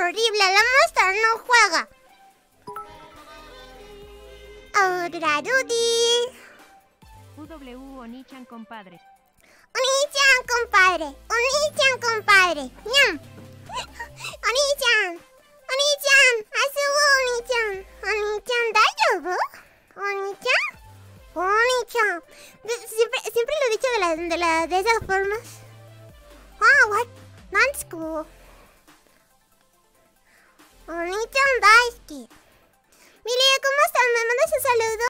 horrible. La Monster no juega. Ahora, Rudy. Onichan, compadre. Onichan, compadre. Onichan, compadre. Ñam. Onichan. Onichan. Asubu, Onichan. Onichan, ¿dayobu? Onichan. Onichan. Siempre lo he dicho de esas formas. Ah, what? Nansuko. Onichan daisuki. Mire, ¿cómo estás? ¿Me mandas un saludo?